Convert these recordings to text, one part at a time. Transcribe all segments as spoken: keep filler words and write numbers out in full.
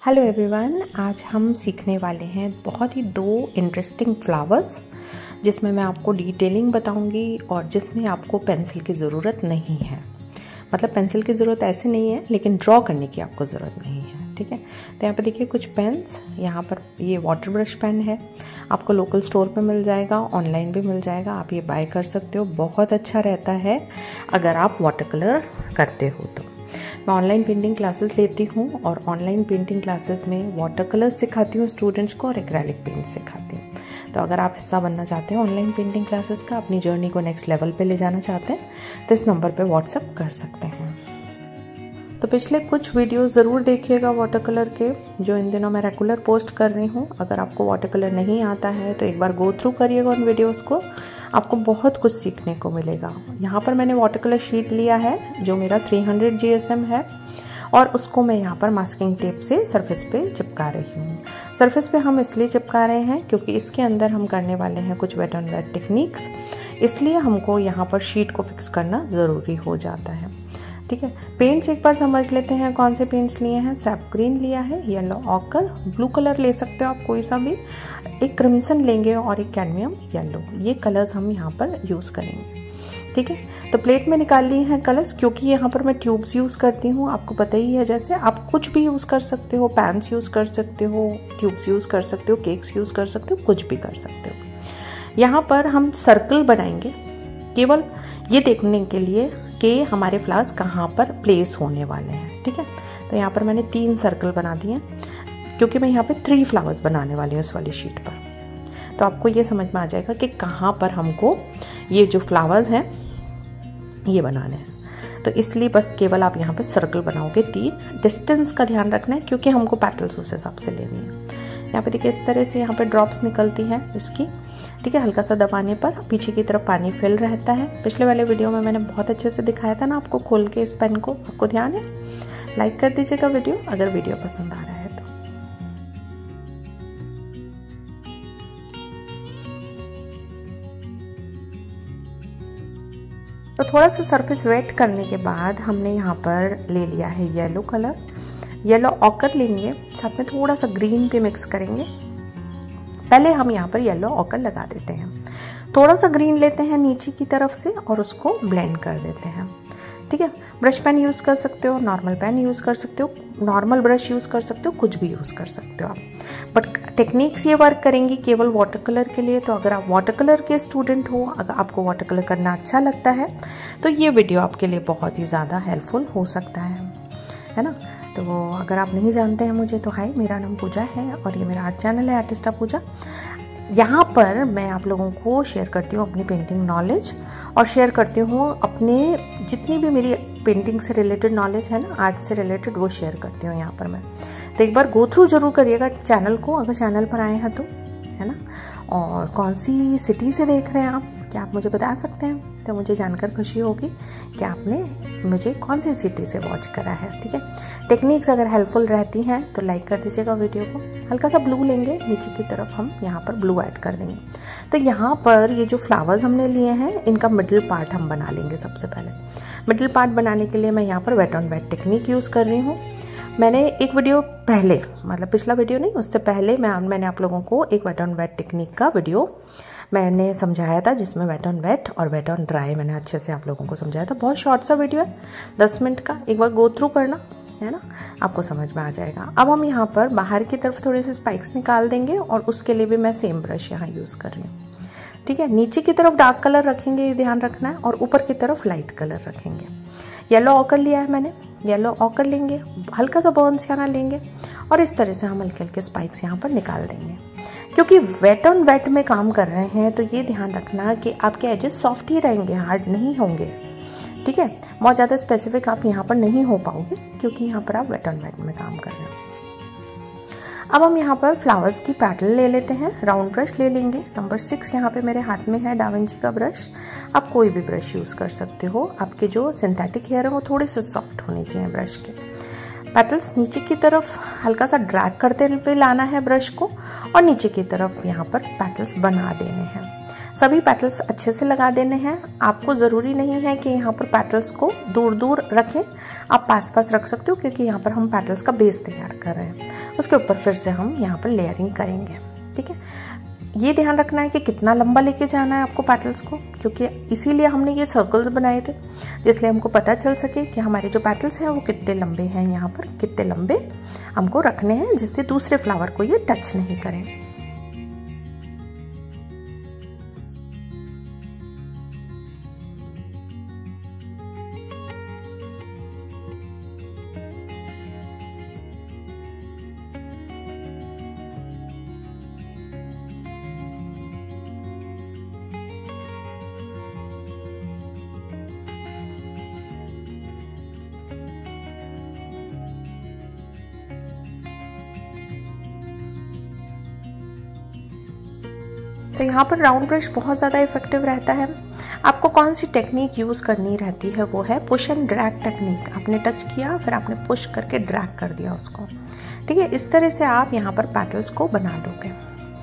Hello everyone, आज हम सीखने वाले हैं बहुत ही दो इंटरेस्टिंग फ्लावर्स जिसमें मैं आपको डिटेलिंग बताऊंगी और जिसमें आपको पेंसिल की ज़रूरत नहीं है। मतलब पेंसिल की ज़रूरत ऐसे नहीं है, लेकिन ड्रॉ करने की आपको ज़रूरत नहीं है। ठीक है, तो यहाँ पर देखिए कुछ पेन्स। यहाँ पर ये वाटर ब्रश पेन है, आपको लोकल स्टोर पे मिल जाएगा, ऑनलाइन भी मिल जाएगा, आप ये बाय कर सकते हो। बहुत अच्छा रहता है अगर आप वाटर कलर करते हो तो। मैं ऑनलाइन पेंटिंग क्लासेस लेती हूँ और ऑनलाइन पेंटिंग क्लासेस में वाटर कलर्स सिखाती हूँ स्टूडेंट्स को और एक्रेलिक पेंट सिखाती हूँ। तो अगर आप हिस्सा बनना चाहते हैं ऑनलाइन पेंटिंग क्लासेस का, अपनी जर्नी को नेक्स्ट लेवल पे ले जाना चाहते हैं, तो इस नंबर पे व्हाट्सएप कर सकते हैं। तो पिछले कुछ वीडियोस ज़रूर देखिएगा वाटर कलर के, जो इन दिनों मैं रेगुलर पोस्ट कर रही हूँ। अगर आपको वाटर कलर नहीं आता है तो एक बार गो थ्रू करिएगा उन वीडियोस को, आपको बहुत कुछ सीखने को मिलेगा। यहाँ पर मैंने वाटर कलर शीट लिया है जो मेरा तीन सौ जी एस एम है और उसको मैं यहाँ पर मास्किंग टेप से सरफेस पे चिपका रही हूँ। सरफेस पे हम इसलिए चिपका रहे हैं क्योंकि इसके अंदर हम करने वाले हैं कुछ वेट ऑन वेट टेक्निक्स, इसलिए हमको यहाँ पर शीट को फिक्स करना ज़रूरी हो जाता है। ठीक है, पेंट्स एक बार समझ लेते हैं कौन से पेंट्स लिए हैं। सैप ग्रीन लिया है, येलो ऑकर, ब्लू कलर ले सकते हो आप कोई सा भी, एक क्रिम्सन लेंगे और एक कैडमियम येलो। ये कलर्स हम यहाँ पर यूज़ करेंगे। ठीक है, तो प्लेट में निकाल लिए हैं कलर्स, क्योंकि यहाँ पर मैं ट्यूब्स यूज़ करती हूँ, आपको पता ही है। जैसे आप कुछ भी यूज़ कर सकते हो, पैन्स यूज़ कर सकते हो, ट्यूब्स यूज़ कर सकते हो, केक्स यूज़ कर सकते हो, कुछ भी कर सकते हो। यहाँ पर हम सर्कल बनाएंगे केवल ये देखने के लिए कि हमारे फ्लावर्स कहाँ पर प्लेस होने वाले हैं। ठीक है, तो यहाँ पर मैंने तीन सर्कल बना दिए क्योंकि मैं यहाँ पे थ्री फ्लावर्स बनाने वाली हूँ इस वाली शीट पर। तो आपको ये समझ में आ जाएगा कि कहाँ पर हमको ये जो फ्लावर्स हैं ये बनाने हैं। तो इसलिए बस केवल आप यहाँ पे सर्कल बनाओगे तीन। डिस्टेंस का ध्यान रखना है क्योंकि हमको पेटल्स उस हिसाब से लेनी है। यहाँ पे देखिए इस तरह से यहाँ पे ड्रॉप्स निकलती हैं इसकी। ठीक है, हल्का सा दबाने पर पीछे की तरफ पानी फिल रहता है। पिछले वाले वीडियो में मैंने बहुत अच्छे से दिखाया था ना आपको खोल के इस पेन को, आपको ध्यान है। लाइक कर दीजिएगा वीडियो अगर वीडियो पसंद आ रहा है तो। तो थोड़ा सा सरफेस वेट करने के बाद हमने यहाँ पर ले लिया है येलो कलर। येलो ऑकर लेंगे, साथ में थोड़ा सा ग्रीन भी मिक्स करेंगे। पहले हम यहाँ पर येलो ऑकर लगा देते हैं, थोड़ा सा ग्रीन लेते हैं नीचे की तरफ से और उसको ब्लेंड कर देते हैं। ठीक है, ब्रश पेन यूज़ कर सकते हो, नॉर्मल पेन यूज़ कर सकते हो, नॉर्मल ब्रश यूज़ कर सकते हो, कुछ भी यूज़ कर सकते हो आप। बट टेक्निक्स ये वर्क करेंगी केवल वाटर कलर के लिए। तो अगर आप वाटर कलर के स्टूडेंट हो, अगर आपको वाटर कलर करना अच्छा लगता है तो ये वीडियो आपके लिए बहुत ही ज़्यादा हेल्पफुल हो सकता है, है ना। तो अगर आप नहीं जानते हैं मुझे तो हाय, मेरा नाम पूजा है और ये मेरा आर्ट चैनल है आर्टिस्टा पूजा। यहाँ पर मैं आप लोगों को शेयर करती हूँ अपनी पेंटिंग नॉलेज और शेयर करती हूँ अपने जितनी भी मेरी पेंटिंग से रिलेटेड नॉलेज है ना, आर्ट से रिलेटेड, वो शेयर करती हूँ यहाँ पर मैं। तो एक बार गो थ्रू जरूर करिएगा चैनल को अगर चैनल पर आए हैं तो, है ना। और कौन सी सिटी से देख रहे हैं आप, क्या आप मुझे बता सकते हैं? तो मुझे जानकर खुशी होगी कि आपने मुझे कौन सी सिटी से वॉच करा है। ठीक है, टेक्निक्स अगर हेल्पफुल रहती हैं तो लाइक कर दीजिएगा वीडियो को। हल्का सा ब्लू लेंगे, नीचे की तरफ हम यहाँ पर ब्लू ऐड कर देंगे। तो यहाँ पर ये जो फ्लावर्स हमने लिए हैं इनका मिडिल पार्ट हम बना लेंगे। सबसे पहले मिडिल पार्ट बनाने के लिए मैं यहाँ पर wet on wet technique use कर रही हूँ। मैंने एक वीडियो पहले, मतलब पिछला वीडियो नहीं, उससे पहले मैं मैंने आप लोगों को एक वेट ऑन वेट टेक्निक का वीडियो मैंने समझाया था, जिसमें वेट ऑन वेट और वेट ऑन ड्राई मैंने अच्छे से आप लोगों को समझाया था। बहुत शॉर्ट सा वीडियो है, दस मिनट का, एक बार गो थ्रू करना, है ना, आपको समझ में आ जाएगा। अब हम यहाँ पर बाहर की तरफ थोड़े से स्पाइक्स निकाल देंगे और उसके लिए भी मैं सेम ब्रश यहाँ यूज़ कर रही हूँ। ठीक है, नीचे की तरफ डार्क कलर रखेंगे, ये ध्यान रखना है, और ऊपर की तरफ लाइट कलर रखेंगे। येलो ऑकर लिया है मैंने, येलो ऑकर लेंगे, हल्का सा बर्न सियाना लेंगे और इस तरह से हम हल्के हल्के स्पाइक्स यहाँ पर निकाल देंगे। क्योंकि वेट ऑन वेट में काम कर रहे हैं तो ये ध्यान रखना कि आपके एजेस सॉफ्ट ही रहेंगे, हार्ड नहीं होंगे। ठीक है, बहुत ज़्यादा स्पेसिफिक आप यहाँ पर नहीं हो पाओगे क्योंकि यहाँ पर आप वेट ऑन वेट में काम कर रहे हो। अब हम यहाँ पर फ्लावर्स की पैटल ले लेते हैं, राउंड ब्रश ले लेंगे। नंबर सिक्स यहाँ पे मेरे हाथ में है डाविंची का ब्रश। आप कोई भी ब्रश यूज़ कर सकते हो, आपके जो सिंथेटिक हेयर है वो थोड़े से सॉफ्ट होने चाहिए ब्रश के। पेटल्स नीचे की तरफ हल्का सा ड्रैग करते हुए लाना है ब्रश को और नीचे की तरफ यहाँ पर पेटल्स बना देने हैं। सभी पेटल्स अच्छे से लगा देने हैं। आपको ज़रूरी नहीं है कि यहाँ पर पेटल्स को दूर दूर रखें, आप पास पास रख सकते हो क्योंकि यहाँ पर हम पेटल्स का बेस तैयार कर रहे हैं। उसके ऊपर फिर से हम यहाँ पर लेयरिंग करेंगे। ठीक है, ये ध्यान रखना है कि कितना लंबा लेके जाना है आपको पेटल्स को, क्योंकि इसीलिए हमने ये सर्कल्स बनाए थे, जिसलिए हमको पता चल सके कि हमारे जो पेटल्स हैं वो कितने लंबे हैं, यहाँ पर कितने लंबे हमको रखने हैं, जिससे दूसरे फ्लावर को ये टच नहीं करें। तो यहाँ पर राउंड ब्रश बहुत ज़्यादा इफेक्टिव रहता है। आपको कौन सी टेक्निक यूज़ करनी रहती है वो है पुश एंड ड्रैग टेक्निक। आपने टच किया, फिर आपने पुश करके ड्रैग कर दिया उसको। ठीक है, इस तरह से आप यहाँ पर पेटल्स को बना लोगे।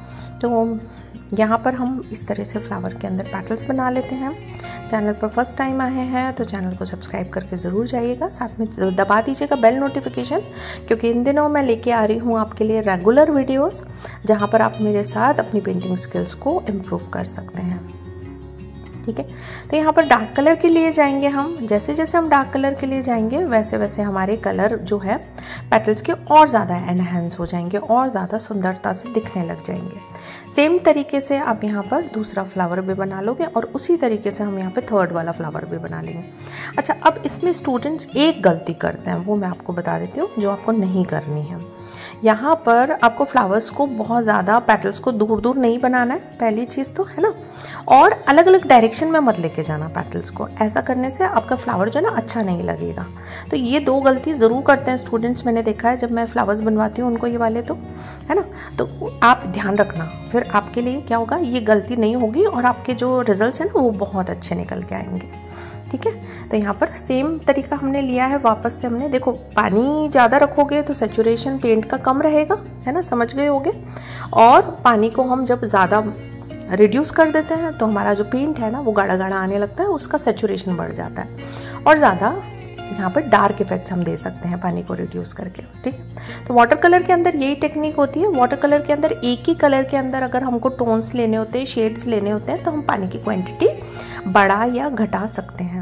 तो यहाँ पर हम इस तरह से फ्लावर के अंदर पेटल्स बना लेते हैं। चैनल पर फर्स्ट टाइम आए हैं तो चैनल को सब्सक्राइब करके ज़रूर जाइएगा, साथ में दबा दीजिएगा बेल नोटिफिकेशन, क्योंकि इन दिनों मैं लेके आ रही हूँ आपके लिए रेगुलर वीडियोस, जहाँ पर आप मेरे साथ अपनी पेंटिंग स्किल्स को इम्प्रूव कर सकते हैं। ठीक है, तो यहाँ पर डार्क कलर के लिए जाएंगे हम। जैसे जैसे हम डार्क कलर के लिए जाएंगे वैसे वैसे हमारे कलर जो है पेटल्स के और ज़्यादा एनहेंस हो जाएंगे और ज़्यादा सुंदरता से दिखने लग जाएंगे। सेम तरीके से आप यहाँ पर दूसरा फ्लावर भी बना लोगे और उसी तरीके से हम यहाँ पे थर्ड वाला फ्लावर भी बना लेंगे। अच्छा, अब इसमें स्टूडेंट्स एक गलती करते हैं, वो मैं आपको बता देती हूँ जो आपको नहीं करनी है। यहाँ पर आपको फ्लावर्स को बहुत ज़्यादा पेटल्स को दूर दूर नहीं बनाना है, पहली चीज़ तो है ना, और अलग अलग डायरेक्शन में मत लेके जाना पेटल्स को। ऐसा करने से आपका फ्लावर जो है ना अच्छा नहीं लगेगा। तो ये दो गलती ज़रूर करते हैं स्टूडेंट्स, मैंने देखा है जब मैं फ्लावर्स बनवाती हूँ उनको ये वाले, तो है ना। तो आप ध्यान रखना, फिर आपके लिए क्या होगा, ये गलती नहीं होगी और आपके जो रिजल्ट्स हैं ना वो बहुत अच्छे निकल के आएंगे। ठीक है, तो यहाँ पर सेम तरीका हमने लिया है। वापस से हमने देखो, पानी ज़्यादा रखोगे तो सेचुरेशन पेंट का कम रहेगा, है ना, समझ गए होगे। और पानी को हम जब ज़्यादा रिड्यूस कर देते हैं तो हमारा जो पेंट है ना वो गाढ़ा गाढ़ा आने लगता है, उसका सेचुरेशन बढ़ जाता है और ज़्यादा यहाँ पर डार्क इफेक्ट्स हम दे सकते हैं पानी को रिड्यूस करके। ठीक है, तो वाटर कलर के अंदर यही टेक्निक होती है। वाटर कलर के अंदर एक ही कलर के अंदर अगर हमको टोन्स लेने होते हैं, शेड्स लेने होते हैं, तो हम पानी की क्वांटिटी बढ़ा या घटा सकते हैं।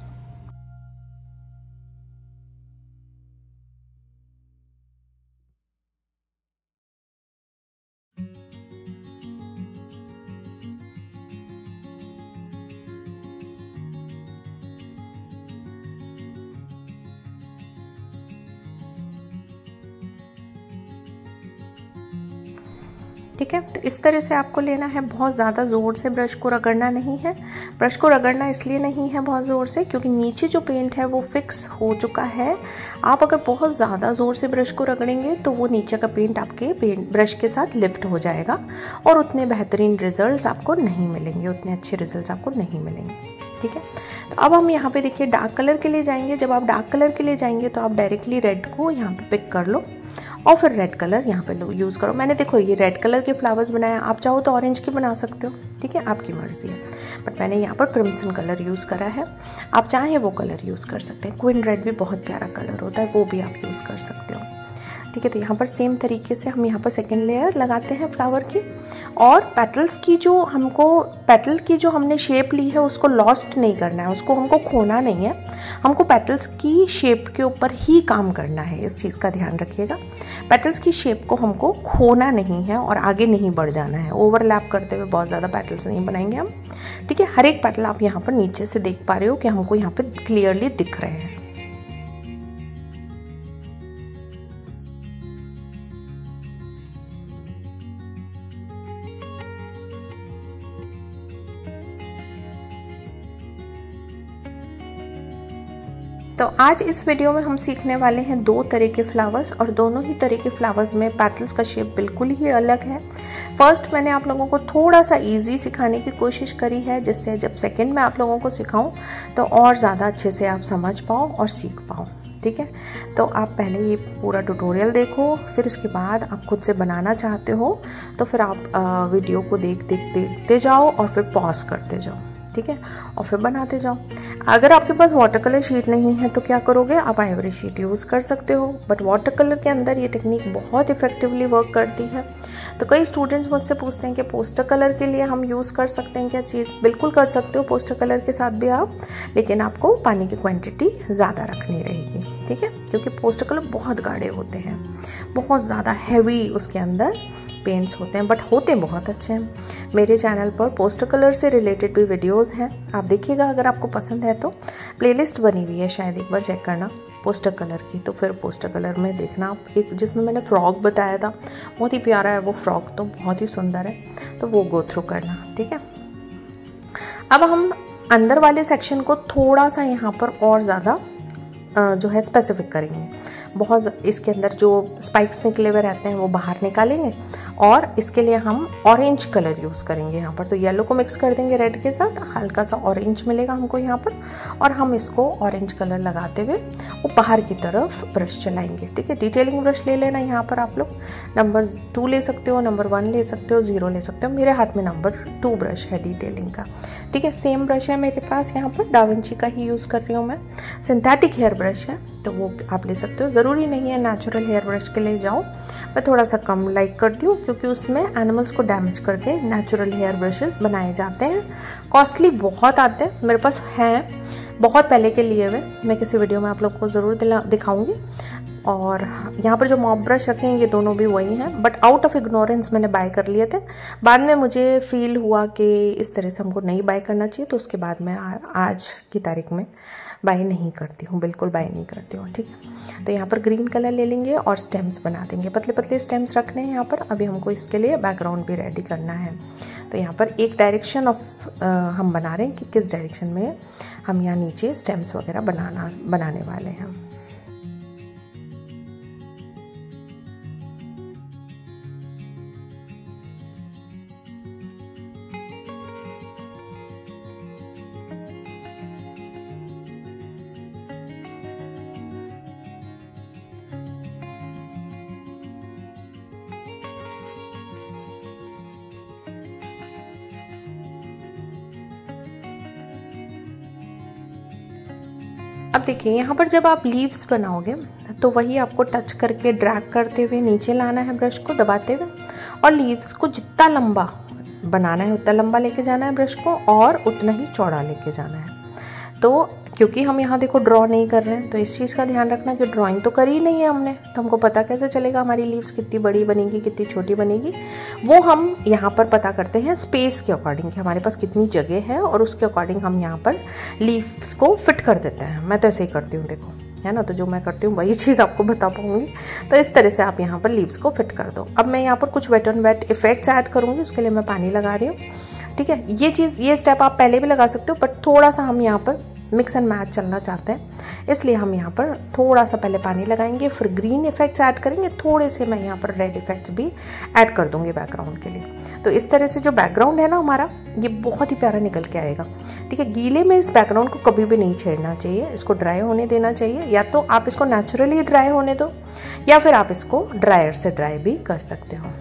ठीक है, तो इस तरह से आपको लेना है। बहुत ज़्यादा ज़ोर से ब्रश को रगड़ना नहीं है। ब्रश को रगड़ना इसलिए नहीं है बहुत ज़ोर से, क्योंकि नीचे जो पेंट है वो फिक्स हो चुका है। आप अगर बहुत ज़्यादा ज़ोर से ब्रश को रगड़ेंगे तो वो नीचे का पेंट आपके पेंट ब्रश के साथ लिफ्ट हो जाएगा और उतने बेहतरीन रिजल्ट्स आपको नहीं मिलेंगे, उतने अच्छे रिजल्ट्स आपको नहीं मिलेंगे। ठीक है, तो अब हम यहाँ पे देखिए डार्क कलर के लिए जाएंगे। जब आप डार्क कलर के लिए जाएंगे तो आप डायरेक्टली रेड को यहाँ पे पिक कर लो और फिर रेड कलर यहाँ पे यूज़ करो। मैंने देखो ये रेड कलर के फ्लावर्स बनाए, आप चाहो तो ऑरेंज के बना सकते हो। ठीक है, आपकी मर्जी है, बट मैंने यहाँ पर क्रिम्सन कलर यूज़ करा है। आप चाहें वो कलर यूज़ कर सकते हैं। क्वीन रेड भी बहुत प्यारा कलर होता है, वो भी आप यूज़ कर सकते हो। ठीक है, तो यहाँ पर सेम तरीके से हम यहाँ पर सेकेंड लेयर लगाते हैं फ्लावर की, और पेटल्स की जो हमको पेटल की जो हमने शेप ली है उसको लॉस्ट नहीं करना है, उसको हमको खोना नहीं है। हमको पेटल्स की शेप के ऊपर ही काम करना है, इस चीज़ का ध्यान रखिएगा। पेटल्स की शेप को हमको खोना नहीं है और आगे नहीं बढ़ जाना है। ओवरलैप करते हुए बहुत ज़्यादा पेटल्स नहीं बनाएंगे हम। ठीक है, हर एक पेटल आप यहाँ पर नीचे से देख पा रहे हो कि हमको यहाँ पर क्लियरली दिख रहे हैं। तो आज इस वीडियो में हम सीखने वाले हैं दो तरह के फ्लावर्स, और दोनों ही तरह के फ्लावर्स में पेटल्स का शेप बिल्कुल ही अलग है। फर्स्ट मैंने आप लोगों को थोड़ा सा इजी सिखाने की कोशिश करी है, जिससे जब सेकंड में आप लोगों को सिखाऊं तो और ज़्यादा अच्छे से आप समझ पाओ और सीख पाओ। ठीक है, तो आप पहले ये पूरा ट्यूटोरियल देखो, फिर उसके बाद आप खुद से बनाना चाहते हो तो फिर आप वीडियो को देख देख देखते जाओ और फिर पॉज करते जाओ। ठीक है, और फिर बनाते जाओ। अगर आपके पास वाटर कलर शीट नहीं है तो क्या करोगे, आप आइवरी शीट यूज़ कर सकते हो, बट वाटर कलर के अंदर ये टेक्निक बहुत इफेक्टिवली वर्क करती है। तो कई स्टूडेंट्स मुझसे पूछते हैं कि पोस्टर कलर के लिए हम यूज़ कर सकते हैं क्या चीज़? बिल्कुल कर सकते हो पोस्टर कलर के साथ भी आप, लेकिन आपको पानी की क्वांटिटी ज़्यादा रखनी रहेगी, ठीक है, क्योंकि पोस्टर कलर बहुत गाढ़े होते हैं, बहुत ज़्यादा हैवी उसके अंदर पेंट्स होते हैं, बट होते बहुत अच्छे हैं। मेरे चैनल पर पोस्टर कलर से रिलेटेड भी वीडियोस हैं, आप देखिएगा, अगर आपको पसंद है तो प्लेलिस्ट बनी हुई है, शायद एक बार चेक करना पोस्टर कलर की। तो फिर पोस्टर कलर में देखना आप, एक जिसमें मैंने फ्रॉक बताया था, बहुत ही प्यारा है वो फ्रॉक, तो बहुत ही सुंदर है, तो वो गो थ्रू करना, ठीक है। अब हम अंदर वाले सेक्शन को थोड़ा सा यहाँ पर और ज़्यादा जो है स्पेसिफिक करेंगे। बहुत इसके अंदर जो स्पाइक्स निकले हुए रहते हैं वो बाहर निकालेंगे, और इसके लिए हम ऑरेंज कलर यूज़ करेंगे यहाँ पर। तो येलो को मिक्स कर देंगे रेड के साथ, हल्का सा ऑरेंज मिलेगा हमको यहाँ पर, और हम इसको ऑरेंज कलर लगाते हुए वो बाहर की तरफ ब्रश चलाएंगे, ठीक है। डिटेलिंग ब्रश ले लेना यहाँ पर, आप लोग नंबर टू ले सकते हो, नंबर वन ले सकते हो, ज़ीरो ले सकते हो। मेरे हाथ में नंबर टू ब्रश है डिटेलिंग का, ठीक है। सेम ब्रश है मेरे पास यहाँ पर, डाविंची का ही यूज़ कर रही हूँ मैं। सिंथेटिक हेयर ब्रश है तो वो आप ले सकते हो, ज़रूरी नहीं है नेचुरल हेयर ब्रश के लिए जाओ। मैं थोड़ा सा कम लाइक करती हूँ, क्योंकि उसमें एनिमल्स को डैमेज करके नेचुरल हेयर ब्रशेस बनाए जाते हैं, कॉस्टली बहुत आते हैं। मेरे पास हैं बहुत पहले के लिए हुए, मैं किसी वीडियो में आप लोग को ज़रूर दिखाऊंगी। और यहाँ पर जो मॉप ब्रश रखे हैं ये दोनों भी वही हैं, बट आउट ऑफ इग्नोरेंस मैंने बाय कर लिए थे। बाद में मुझे फील हुआ कि इस तरह से हमको नहीं बाय करना चाहिए, तो उसके बाद मैं आज की तारीख में बाय नहीं करती हूँ, बिल्कुल बाय नहीं करती हूँ, ठीक है। तो यहाँ पर ग्रीन कलर ले लेंगे और स्टेम्स बना देंगे, पतले पतले स्टेम्स रखने हैं यहाँ पर। अभी हमको इसके लिए बैकग्राउंड भी रेडी करना है। तो यहाँ पर एक डायरेक्शन ऑफ हम बना रहे हैं कि किस डायरेक्शन में हम यहाँ नीचे स्टेम्स वगैरह बनाना बनाने वाले हैं। अब देखिए यहाँ पर जब आप लीव्स बनाओगे तो वही आपको टच करके ड्रैग करते हुए नीचे लाना है ब्रश को दबाते हुए, और लीव्स को जितना लंबा बनाना है उतना लंबा लेके जाना है ब्रश को, और उतना ही चौड़ा लेके जाना है। तो क्योंकि हम यहाँ देखो ड्रॉ नहीं कर रहे हैं, तो इस चीज़ का ध्यान रखना कि ड्राइंग तो करी नहीं है हमने, तो हमको पता कैसे चलेगा हमारी लीव्स कितनी बड़ी बनेगी कितनी छोटी बनेगी। वो हम यहाँ पर पता करते हैं स्पेस के अकॉर्डिंग कि हमारे पास कितनी जगह है, और उसके अकॉर्डिंग हम यहाँ पर लीव्स को फिट कर देते हैं। मैं तो ऐसे ही करती हूँ, देखो है ना, तो जो मैं करती हूँ वही चीज़ आपको बता पाऊंगी। तो इस तरह से आप यहाँ पर लीव्स को फिट कर दो। अब मैं यहाँ पर कुछ wet and wet effects add करूँगी, उसके लिए मैं पानी लगा रही हूँ, ठीक है। ये चीज़ ये स्टेप आप पहले भी लगा सकते हो, बट थोड़ा सा हम यहाँ पर मिक्स एंड मैच चलना चाहते हैं, इसलिए हम यहाँ पर थोड़ा सा पहले पानी लगाएंगे, फिर ग्रीन इफेक्ट्स ऐड करेंगे, थोड़े से मैं यहाँ पर रेड इफेक्ट्स भी ऐड कर दूंगी बैकग्राउंड के लिए। तो इस तरह से जो बैकग्राउंड है ना हमारा, ये बहुत ही प्यारा निकल के आएगा, ठीक है। गीले में इस बैकग्राउंड को कभी भी नहीं छेड़ना चाहिए, इसको ड्राई होने देना चाहिए। या तो आप इसको नेचुरली ड्राई होने दो, या फिर आप इसको ड्रायर से ड्राई भी कर सकते हो।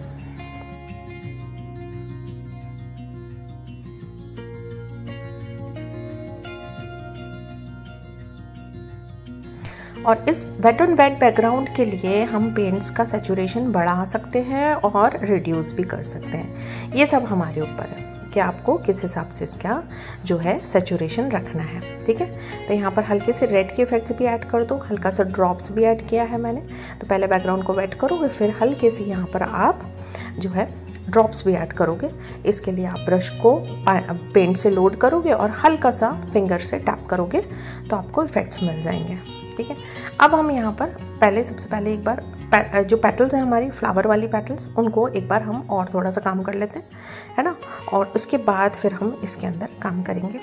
और इस वेट एंड वेट बैकग्राउंड के लिए हम पेंट्स का सैचुरेशन बढ़ा सकते हैं और रिड्यूस भी कर सकते हैं। ये सब हमारे ऊपर है कि आपको किस हिसाब से इसका जो है सैचुरेशन रखना है, ठीक है। तो यहाँ पर हल्के से रेड के इफेक्ट्स भी ऐड कर दो, हल्का सा ड्रॉप्स भी ऐड किया है मैंने। तो पहले बैकग्राउंड को वेट करोगे, फिर हल्के से यहाँ पर आप जो है ड्रॉप्स भी ऐड करोगे। इसके लिए आप ब्रश को पेंट से लोड करोगे और हल्का सा फिंगर से टैप करोगे तो आपको इफेक्ट्स मिल जाएंगे, ठीक है। अब हम यहाँ पर पहले सबसे पहले एक बार जो पेटल्स हैं हमारी फ्लावर वाली पेटल्स, उनको एक बार हम और थोड़ा सा काम कर लेते हैं, है ना। और उसके बाद फिर हम इसके अंदर काम करेंगे।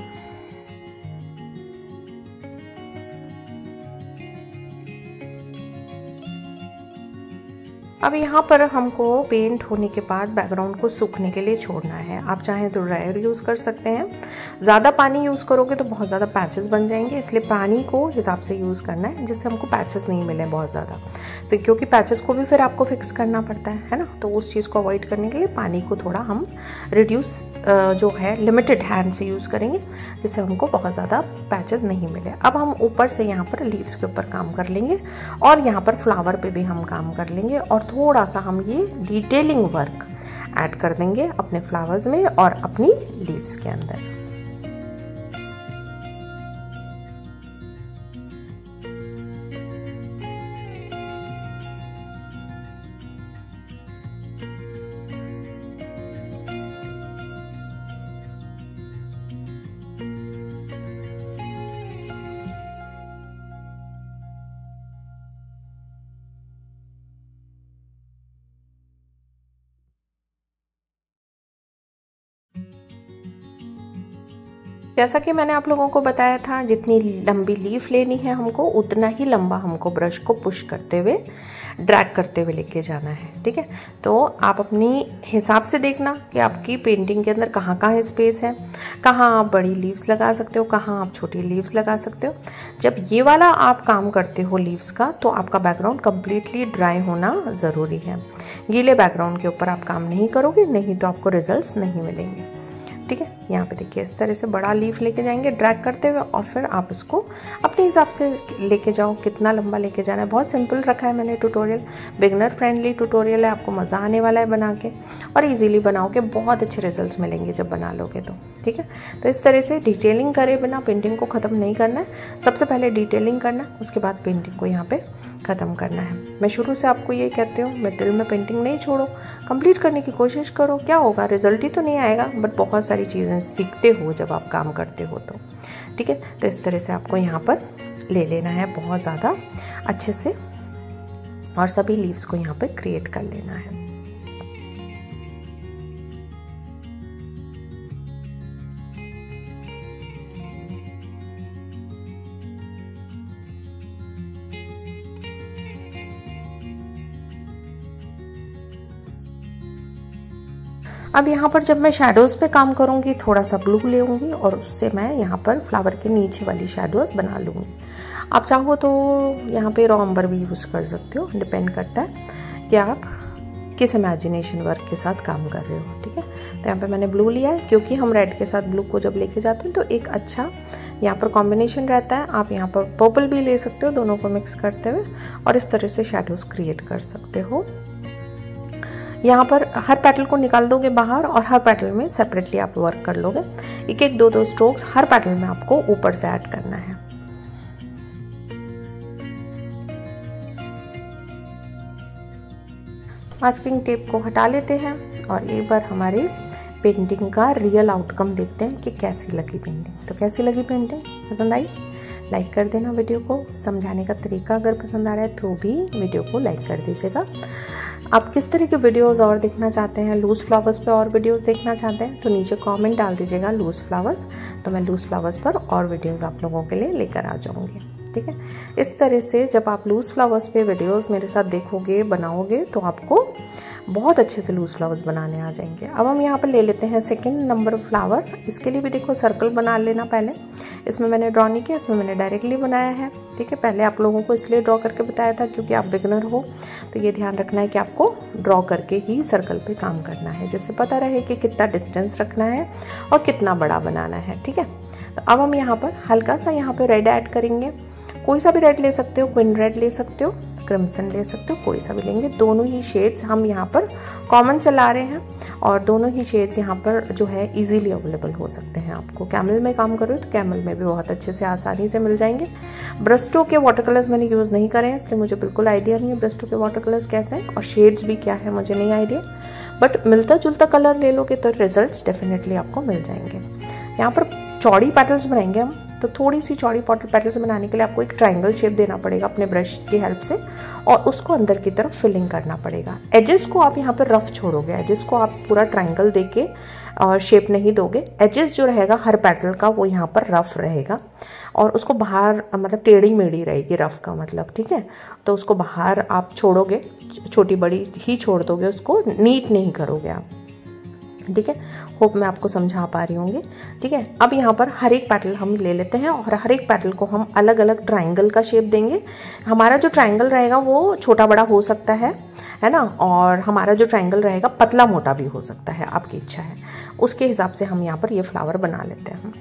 अब यहाँ पर हमको पेंट होने के बाद बैकग्राउंड को सूखने के लिए छोड़ना है। आप चाहें तो ड्रायर यूज़ कर सकते हैं। ज़्यादा पानी यूज़ करोगे तो बहुत ज़्यादा पैचेस बन जाएंगे, इसलिए पानी को हिसाब से यूज़ करना है जिससे हमको पैचेस नहीं मिले बहुत ज़्यादा, फिर क्योंकि पैचेस को भी फिर आपको फिक्स करना पड़ता है है ना। तो उस चीज़ को अवॉइड करने के लिए पानी को थोड़ा हम रिड्यूस जो है लिमिटेड हैंड से यूज़ करेंगे जिससे हमको बहुत ज़्यादा पैचेस नहीं मिले। अब हम ऊपर से यहाँ पर लीव्स के ऊपर काम कर लेंगे और यहाँ पर फ्लावर पे भी हम काम कर लेंगे और थोड़ा सा हम ये डिटेलिंग वर्क ऐड कर देंगे अपने फ्लावर्स में और अपनी लीव्स के अंदर। जैसा कि मैंने आप लोगों को बताया था, जितनी लंबी लीफ लेनी है हमको उतना ही लंबा हमको ब्रश को पुश करते हुए ड्रैग करते हुए लेके जाना है, ठीक है। तो आप अपनी हिसाब से देखना कि आपकी पेंटिंग के अंदर कहाँ कहाँ स्पेस है, कहाँ आप बड़ी लीव्स लगा सकते हो, कहाँ आप छोटी लीव्स लगा सकते हो। जब ये वाला आप काम करते हो लीव्स का, तो आपका बैकग्राउंड कम्प्लीटली ड्राई होना ज़रूरी है। गीले बैकग्राउंड के ऊपर आप काम नहीं करोगे, नहीं तो आपको रिजल्ट्स नहीं मिलेंगे, ठीक है। यहाँ पे देखिए इस तरह से बड़ा लीफ लेके जाएंगे ड्रैग करते हुए और फिर आप इसको अपने हिसाब से लेके जाओ, कितना लंबा लेके जाना है। बहुत सिंपल रखा है मैंने ट्यूटोरियल, बिगनर फ्रेंडली ट्यूटोरियल है, आपको मज़ा आने वाला है बना के और इजीली बनाओगे, बहुत अच्छे रिजल्ट्स मिलेंगे जब बना लोगे तो, ठीक है। तो इस तरह से डिटेलिंग करे बिना पेंटिंग को ख़त्म नहीं करना है। सबसे पहले डिटेलिंग करना है, उसके बाद पेंटिंग को यहाँ पे ख़त्म करना है। मैं शुरू से आपको ये कहती हूँ, मिडिल में पेंटिंग नहीं छोड़ो, कंप्लीट करने की कोशिश करो। क्या होगा, रिजल्ट ही तो नहीं आएगा, बट बहुत सारी चीज़ें सीखते हो जब आप काम करते हो तो, ठीक है। तो इस तरह से आपको यहाँ पर ले लेना है बहुत ज़्यादा अच्छे से और सभी लीव्स को यहाँ पे क्रिएट कर लेना है। अब यहाँ पर जब मैं शेडोज़ पे काम करूँगी, थोड़ा सा ब्लू लेऊँगी और उससे मैं यहाँ पर फ्लावर के नीचे वाली शेडोज़ बना लूँगी। आप चाहो तो यहाँ पे रॉ अम्बर भी यूज़ कर सकते हो, डिपेंड करता है कि आप किस इमेजिनेशन वर्क के साथ काम कर रहे हो, ठीक है। तो यहाँ पे मैंने ब्लू लिया है क्योंकि हम रेड के साथ ब्लू को जब लेके जाते हैं तो एक अच्छा यहाँ पर कॉम्बिनेशन रहता है। आप यहाँ पर पर्पल भी ले सकते हो, दोनों को मिक्स करते हुए और इस तरह से शेडोज़ क्रिएट कर सकते हो। यहाँ पर हर पेटल को निकाल दोगे बाहर और हर पेटल में सेपरेटली आप वर्क कर लोगे। एक एक दो दो स्ट्रोक्स हर पेटल में आपको ऊपर से ऐड करना है। मास्किंग टेप को हटा लेते हैं और एक बार हमारे पेंटिंग का रियल आउटकम देखते हैं कि कैसी लगी पेंटिंग। तो कैसी लगी पेंटिंग, पसंद आई? लाइक कर देना वीडियो को। समझाने का तरीका अगर पसंद आ रहा है तो भी वीडियो को लाइक कर दीजिएगा। आप किस तरह के वीडियोस और देखना चाहते हैं, लूज फ्लावर्स पे और वीडियोस देखना चाहते हैं तो नीचे कमेंट डाल दीजिएगा लूज फ्लावर्स, तो मैं लूज फ्लावर्स पर और वीडियोस आप लोगों के लिए लेकर आ जाऊंगी, ठीक है। इस तरह से जब आप लूज फ्लावर्स पे वीडियोस मेरे साथ देखोगे, बनाओगे तो आपको बहुत अच्छे से लूज फ्लावर्स बनाने आ जाएंगे। अब हम यहाँ पर ले लेते हैं सेकेंड नंबर फ्लावर। इसके लिए भी देखो सर्कल बना लेना पहले। इसमें मैंने ड्रॉ नहीं किया, इसमें मैंने डायरेक्टली बनाया है, ठीक है। पहले आप लोगों को इसलिए ड्रॉ करके बताया था क्योंकि आप बिगनर हो, तो ये ध्यान रखना है कि आपको ड्रॉ करके ही सर्कल पे काम करना है, जिससे पता रहे कि कितना डिस्टेंस रखना है और कितना बड़ा बनाना है, ठीक है। तो अब हम यहाँ पर हल्का सा यहाँ पे रेड ऐड करेंगे। कोई सा भी रेड ले सकते हो, क्वीन रेड ले सकते हो, क्रिम्सन ले सकते हो, कोई सा भी लेंगे। दोनों ही शेड्स हम यहाँ पर कॉमन चला रहे हैं और दोनों ही शेड्स यहाँ पर जो है इजीली अवेलेबल हो सकते हैं आपको। कैमल में काम करो तो कैमल में भी बहुत अच्छे से आसानी से मिल जाएंगे। ब्रस्टो के वाटर कलर्स मैंने यूज़ नहीं करे हैं, इसलिए मुझे बिल्कुल आइडिया नहीं है ब्रस्टो के वाटर कलर्स कैसे हैं और शेड्स भी क्या है मुझे नहीं आइडिया, बट मिलता जुलता कलर ले लोगे तो रिजल्ट डेफिनेटली आपको मिल जाएंगे। यहाँ पर चौड़ी पैटर्न्स बनाएंगे हम, तो थोड़ी सी चौड़ी पॉटल पेटल्स बनाने के लिए आपको एक ट्रायंगल शेप देना पड़ेगा अपने ब्रश की हेल्प से, और उसको अंदर की तरफ फिलिंग करना पड़ेगा। एजेस को आप यहाँ पर रफ छोड़ोगे, एजेस को आप पूरा ट्रायंगल देके और शेप नहीं दोगे। एजेस जो रहेगा हर पेटल का वो यहाँ पर रफ रहेगा, और उसको बाहर मतलब टेढ़ी मेढ़ी रहेगी, रफ का मतलब, ठीक है। तो उसको बाहर आप छोड़ोगे, छोटी बड़ी ही छोड़ दोगे, उसको नीट नहीं करोगे आप, ठीक है। होप मैं आपको समझा पा रही होंगी, ठीक है। अब यहाँ पर हर एक पेटल हम ले लेते हैं और हर एक पेटल को हम अलग अलग ट्रायंगल का शेप देंगे। हमारा जो ट्रायंगल रहेगा वो छोटा बड़ा हो सकता है है ना, और हमारा जो ट्रायंगल रहेगा पतला मोटा भी हो सकता है, आपकी इच्छा है, उसके हिसाब से हम यहाँ पर ये फ्लावर बना लेते हैं।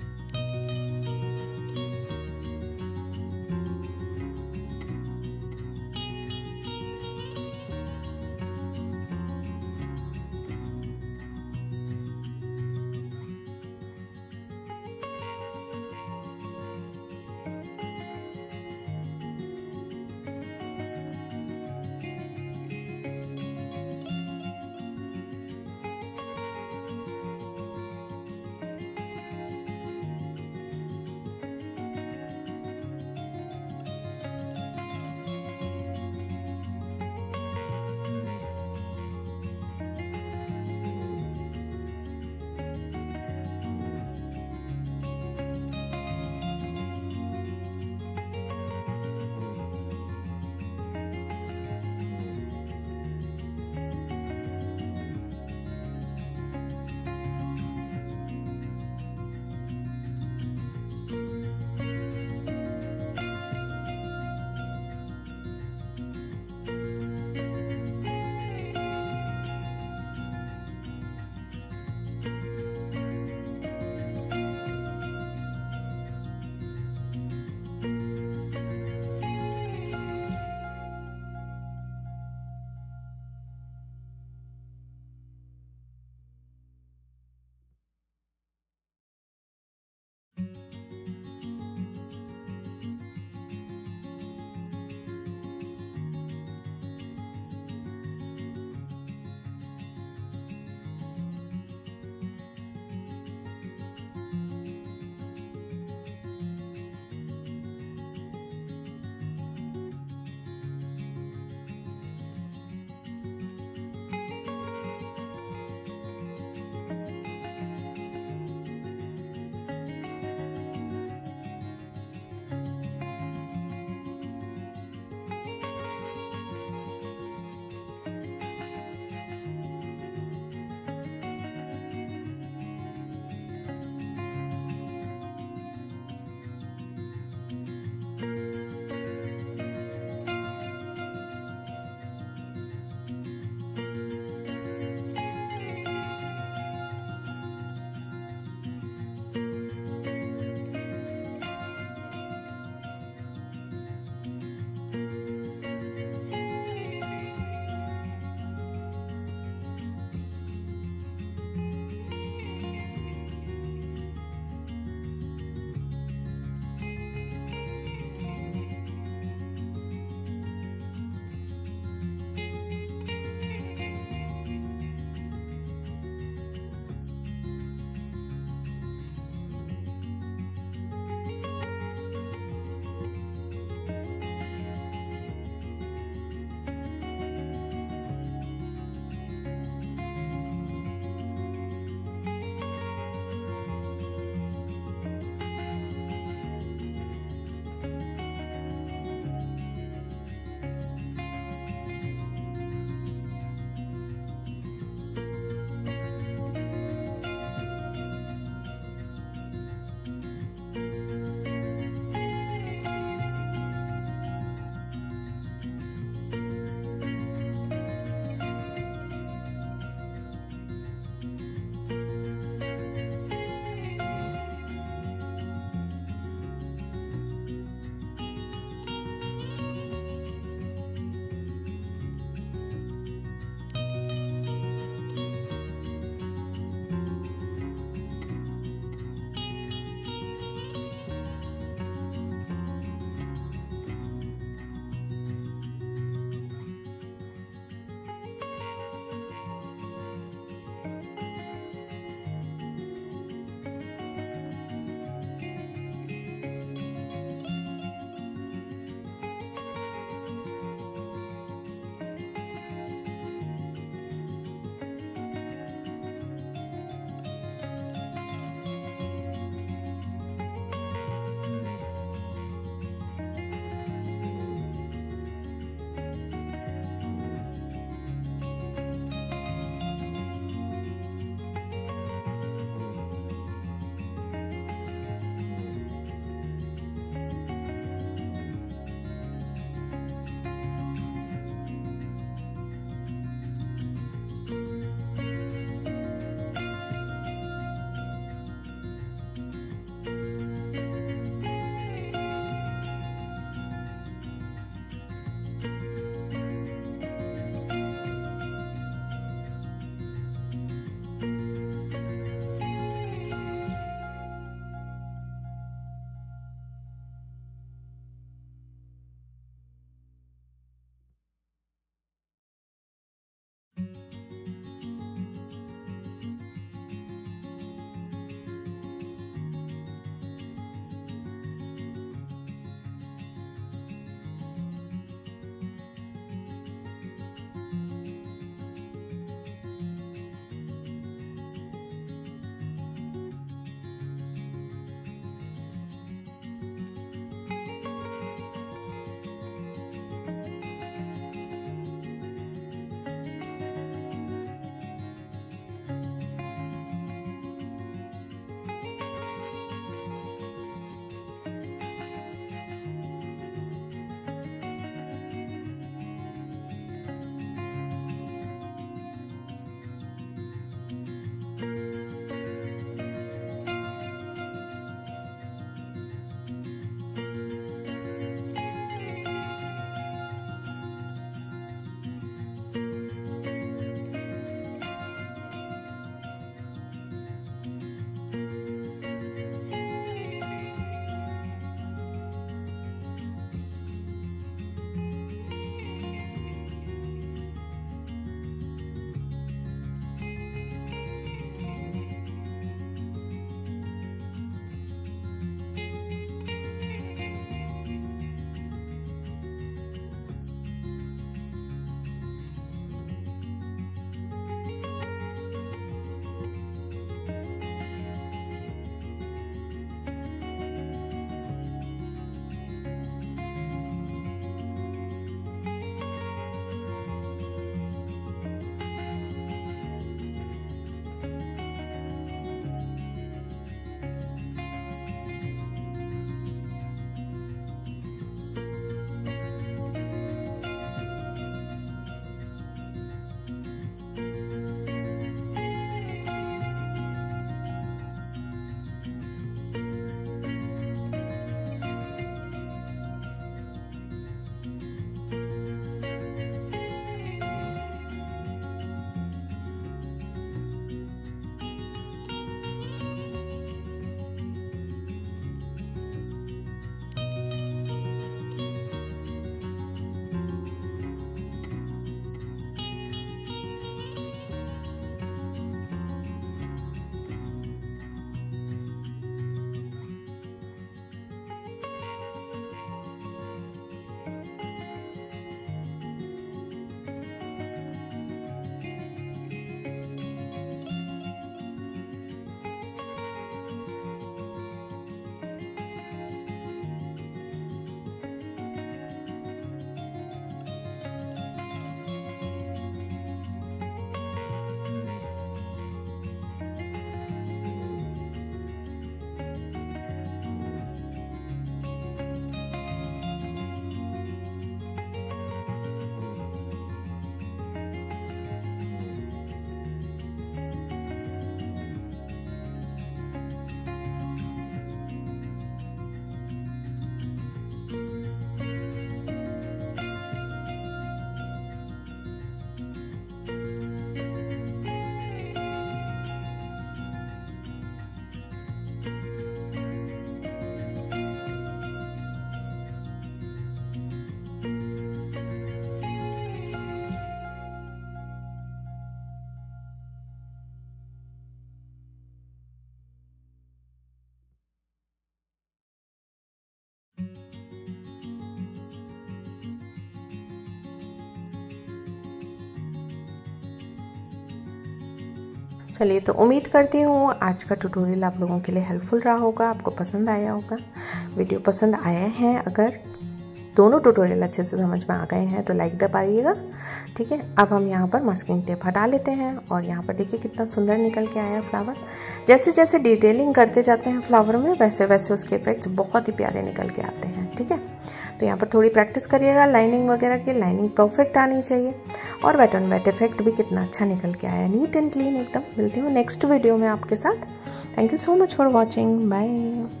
चलिए, तो उम्मीद करती हूँ आज का ट्यूटोरियल आप लोगों के लिए हेल्पफुल रहा होगा, आपको पसंद आया होगा। वीडियो पसंद आया है, अगर दोनों ट्यूटोरियल अच्छे से समझ में आ गए हैं तो लाइक दबाइएगा। ठीक है, अब हम यहाँ पर मास्किंग टेप हटा लेते हैं और यहाँ पर देखिए कितना सुंदर निकल के आया फ्लावर। जैसे जैसे डिटेलिंग करते जाते हैं फ्लावर में, वैसे वैसे उसके इफेक्ट्स बहुत ही प्यारे निकल के आते हैं। ठीक है, तो यहाँ पर थोड़ी प्रैक्टिस करिएगा लाइनिंग वगैरह की। लाइनिंग परफेक्ट आनी चाहिए। और वेट ऑन वेट इफेक्ट भी कितना अच्छा निकल के आया, नीट एंड क्लीन एकदम। मिलती हूँ नेक्स्ट वीडियो में आपके साथ। Thank you so much for watching, bye.